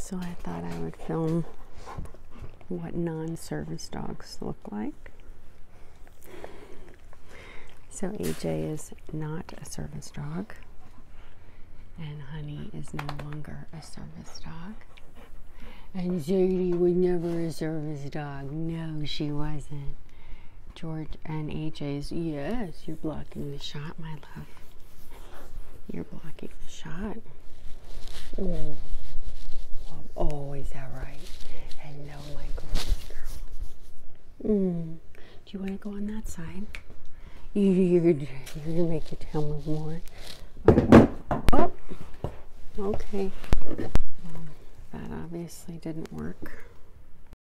So I thought I would film what non-service dogs look like. So AJ is not a service dog, and Honey is no longer a service dog. And Zadie was never a service dog. No, she wasn't. George and AJ's, yes, you're blocking the shot, my love. You're blocking the shot. Oh, is that right? Hello, my gorgeous girl. Do you want to go on that side? You're gonna make your tail move more. Oh, okay. Well, that obviously didn't work.